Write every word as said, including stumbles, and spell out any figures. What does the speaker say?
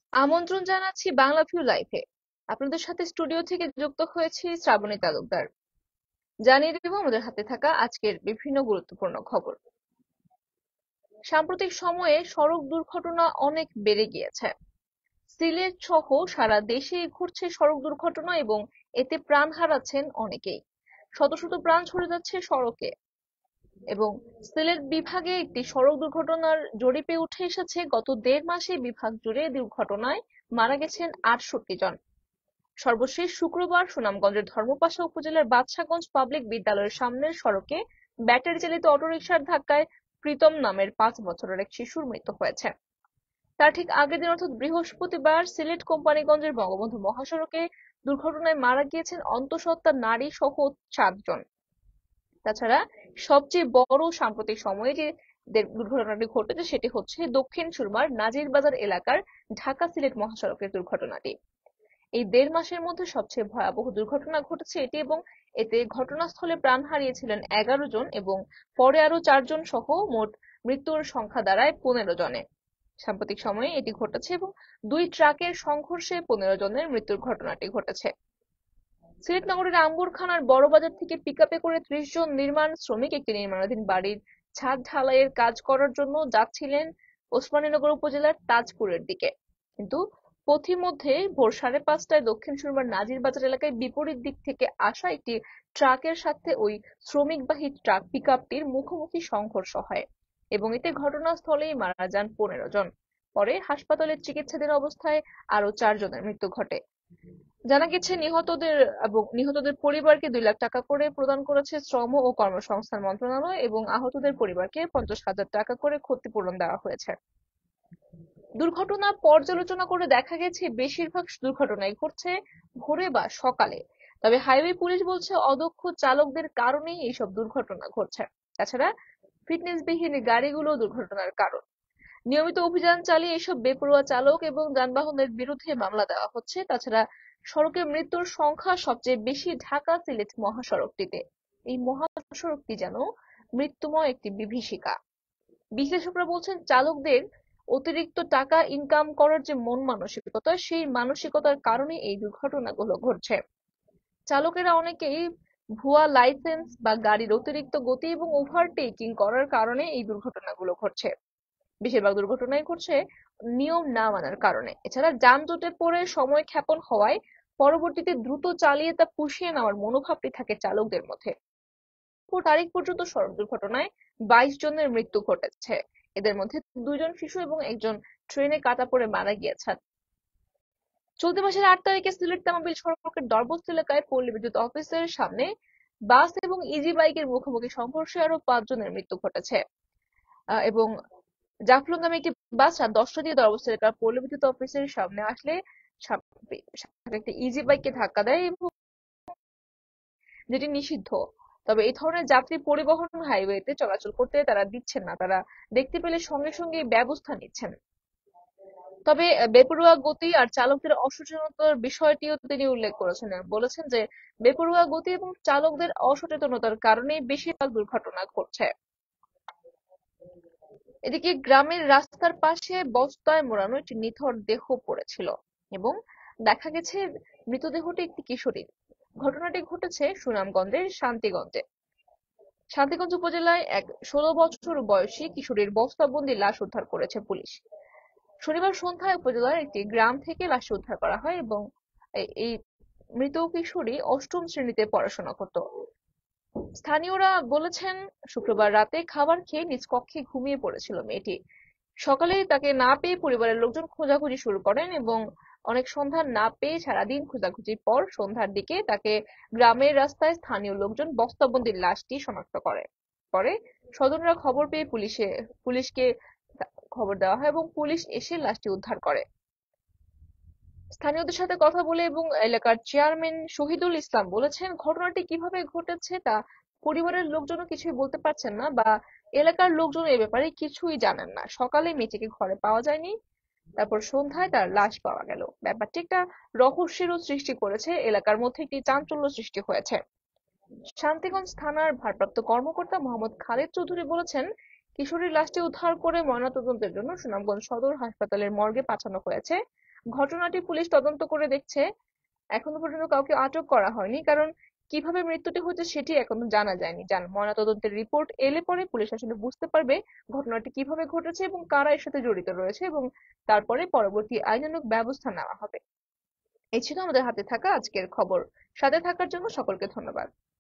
আমন্ত্রণ জানাচ্ছি বাংলা ভিউ লাইভে। আপনাদের সাথে স্টুডিও থেকে যুক্ত হয়েছি শ্রাবণী তালুকদার। জানিয়ে দেব আমাদের হাতে থাকা আজকের বিভিন্ন গুরুত্বপূর্ণ খবর। সাম্প্রতিক সময়ে সড়ক দুর্ঘটনা অনেক বেড়ে গিয়েছে। সিলেট সহ সারা দেশে ঘটছে সড়ক দুর্ঘটনা এবং এতে প্রাণ হারাচ্ছেন অনেকেই। শত শত প্রাণ ঝরে যাচ্ছে সড়কে। এবং সিলেট বিভাগে একটি সড়ক দুর্ঘটনার জরিপে উঠে এসেছে গত দেড় মাসে বিভাগ জুড়ে দুর্ঘটনায় মারা গেছেন আটষট্টি জন। সর্বশেষ শুক্রবার সুনামগঞ্জের ধর্মপাশা উপজেলার বাদশাগঞ্জ পাবলিক বিদ্যালয়ের সামনের সড়কে ব্যাটারি চালিত অটোরিকশার ধাক্কায় প্রীতম নামের পাঁচ বছরের এক শিশুর মৃত্যু হয়েছে। তার ঠিক আগের দিন অর্থাৎ বৃহস্পতিবার সিলেট কোম্পানিগঞ্জের বঙ্গবন্ধু মহাসড়কে দুর্ঘটনায় মারা গিয়েছেন অন্তঃসত্ত্বা নারী সহ সাতজন। তাছাড়া সবচেয়ে বড় সাম্প্রতিক সময়ে যে দুর্ঘটনাটি ঘটেছে সেটি হচ্ছে দক্ষিণ সুরমার নাজিরবাজার এলাকার ঢাকা সিলেট মহাসড়কের দুর্ঘটনাটি। এই দেড় মাসের মধ্যে সবচেয়ে ভয়াবহ দুর্ঘটনা ঘটেছে এটি এবং এতে ঘটনাস্থলে প্রাণ হারিয়েছিলেন এগারো জন এবং পরে আরো চারজন সহ মোট মৃত্যুর সংখ্যা দাঁড়ায় পনেরো জনে। সাম্প্রতিক সময়ে এটি ঘটেছে এবং দুই ট্রাকের সংঘর্ষে পনেরো জনের মৃত্যুর ঘটনাটি ঘটেছে। সিলেট নগরের আম্বরখানার বড়বাজার থেকে পিকআপে করে ত্রিশ জন নির্মাণ শ্রমিক একটি নির্মাণাধীন বাড়ির ছাদ ঢালাইয়ের কাজ করার জন্য যাচ্ছিলেন ওসমানীনগর উপজেলার তাজপুরের দিকে। কিন্তু পথিমধ্যে ভোর সাড়ে পাঁচটায় দক্ষিণ সুরমার নাজিরবাজার এলাকায় বিপরীত দিক থেকে আসা একটি ট্রাকের সাথে ওই শ্রমিকবাহী ট্রাক পিকআপটির মুখোমুখি সংঘর্ষ হয় এবং এতে ঘটনাস্থলেই মারা যান পনেরো জন। পরে হাসপাতালে চিকিৎসাধীন অবস্থায় আরো চার জনের মৃত্যু ঘটে। জানা গেছে নিহতদের এবং নিহতদের পরিবারকে দুই লাখ টাকা করে প্রদান করেছে শ্রম ও কর্মসংস্থান মন্ত্রণালয় এবং আহতদের পরিবারকে পঞ্চাশ হাজার টাকা করে ক্ষতিপূরণ দেওয়া হয়েছে। দুর্ঘটনা পর্যালোচনা করে দেখা গেছে বেশিরভাগ দুর্ঘটনাই ঘটছে ভোরে বা সকালে। তবে হাইওয়ে পুলিশ বলছে অদক্ষ চালকদের কারণেই এইসব দুর্ঘটনা ঘটছে। তাছাড়া ফিটনেসবিহীন গাড়িগুলো দুর্ঘটনার কারণ। নিয়মিত অভিযান চালিয়ে এসব বেপরোয়া চালক এবং যানবাহনের বিরুদ্ধে মামলা দেওয়া হচ্ছে। তাছাড়া সড়কে মৃত্যুর সংখ্যা সবচেয়ে বেশি ঢাকা সিলেট মহাসড়কটিতে। এই মহাসড়কটি যেন মৃত্যুময় একটি বিভীষিকা। বিশ্লেষকরা বলছেন চালকদের অতিরিক্ত টাকা ইনকাম করার যে মন মানসিকতা সেই মানসিকতার কারণে এই দুর্ঘটনাগুলো ঘটছে। চালকেরা অনেকেই ভুয়া লাইসেন্স বা গাড়ির অতিরিক্ত গতি এবং ওভারটেকিং করার কারণে এই দুর্ঘটনাগুলো ঘটছে। বেশিরভাগ দুর্ঘটনাই ঘটছে নিয়ম না মানার কারণে। এছাড়া যানজটে পড়ে সময় ক্ষেপণ হওয়ায় পরবর্তীতে দ্রুত চালিয়ে তা পুষিয়ে নেওয়ার মনোভাবটি থাকে চালকদের মধ্যে। তারিখ পর্যন্ত সড়ক দুর্ঘটনায় বাইশ জনের মৃত্যু ঘটেছে। এদের মধ্যে দুইজন শিশু এবং একজন ট্রেনে কাটা পড়ে মারা গিয়েছেন। চলতি মাসের আট তারিখে সিলেট তামাবিল সড়কের দরবস্ত এলাকায় পল্লী বিদ্যুৎ অফিসের সামনে বাস এবং ইজি বাইকের মুখোমুখি সংঘর্ষে আরো পাঁচ জনের মৃত্যু ঘটেছে আহ, এবং জাফলং নামে একটি বাস রাত দশটা দিয়ে দরবস্ত এলাকার পল্লী বিদ্যুৎ অফিসের সামনে আসলে সামনে একটি ইজি বাইককে ধাক্কা দেয় এবং যেটি নিষিদ্ধ। তবে এই ধরনের যাত্রী পরিবহন হাইওয়েতে চলাচল করতে তারা দিচ্ছেন না, তারা দেখতে পেলে সঙ্গে সঙ্গে ব্যবস্থা নিচ্ছেন। তবে বেপরোয়া গতি আর চালকদের অসচেতনতার বিষয়টিও তিনি উল্লেখ করেছেন, বলেছেন যে বেপরোয়া গতি এবং চালকদের অসচেতনতার কারণে বেশিরভাগ দুর্ঘটনা ঘটছে। এদিকে গ্রামের রাস্তার পাশে বস্তায় মোড়ানো একটি নিথর দেহ পড়েছিল এবং দেখা গেছে মৃতদেহটি একটি কিশোরীর। ঘটনাটি ঘটেছে সুনামগঞ্জের শান্তিগঞ্জে। শান্তিগঞ্জ উপজেলায় এক ষোলো বছর বয়সী কিশোরীর বস্তাবন্দি লাশ উদ্ধার করেছে পুলিশ। শনিবার সন্ধ্যায় উপজেলার একটি গ্রাম থেকে লাশটি উদ্ধার করা হয় এবং এই মৃত কিশোরী অষ্টম শ্রেণীতে পড়াশোনা করত। স্থানীয়রা বলেছেন শুক্রবার রাতে খাবার খেয়ে নিজ কক্ষে ঘুমিয়ে পড়েছিল মেয়েটি। সকালে তাকে না পেয়ে পরিবারের লোকজন খোঁজাখুঁজি শুরু করেন এবং অনেক সন্ধান না পেয়ে সারাদিন খোঁজাখুঁজির পর সন্ধ্যার দিকে তাকে গ্রামের রাস্তায় স্থানীয় লোকজন বস্তাবন্দি লাশটি শনাক্ত করে। পরে স্বজনরা খবর পেয়ে পুলিশে পুলিশকে খবর দেওয়া হয় এবং পুলিশ এসে লাশটি উদ্ধার করে। স্থানীয়দের সাথে কথা বলে এবং এলাকার চেয়ারম্যান শহীদুল ইসলাম বলেছেন ঘটনাটি কিভাবে ঘটেছে তা পরিবারের লোকজনও কিছুই বলতে পারছেন না বা এলাকার লোকজন এ ব্যাপারে কিছুই জানেন না। সকালে মেয়েটিকে ঘরে পাওয়া যায়নি, তারপর সন্ধ্যায় তার লাশ পাওয়া গেল। ব্যাপারটি একটা রহস্যেরও সৃষ্টি করেছে, এলাকার মধ্যে একটি চাঞ্চল্য সৃষ্টি হয়েছে। শান্তিগঞ্জ থানার ভারপ্রাপ্ত কর্মকর্তা মোহাম্মদ খালেদ চৌধুরী বলেছেন কিশোরীর লাশটি উদ্ধার করে ময়নাতদন্তের জন্য সুনামগঞ্জ সদর হাসপাতালের মর্গে পাঠানো হয়েছে। ঘটনাটি পুলিশ তদন্ত করে দেখছে। এখনো পর্যন্ত কাউকে আটক করা হয়নি, কারণ কিভাবে মৃত্যুটি হয়েছে সেটি এখনো জানা যায়নি। জান ময়নাতদন্তের রিপোর্ট এলে পরে পুলিশ আসলে বুঝতে পারবে ঘটনাটি কিভাবে ঘটেছে এবং কারা এর সাথে জড়িত রয়েছে, এবং তারপরে পরবর্তী আইনানুগ ব্যবস্থা নেওয়া হবে। এই ছিল আমাদের হাতে থাকা আজকের খবর। সাথে থাকার জন্য সকলকে ধন্যবাদ।